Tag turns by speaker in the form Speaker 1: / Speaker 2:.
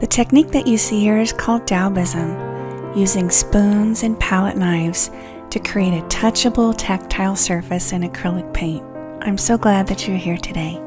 Speaker 1: The technique that you see here is called Daubism, using spoons and palette knives to create a touchable, tactile surface in acrylic paint. I'm so glad that you're here today.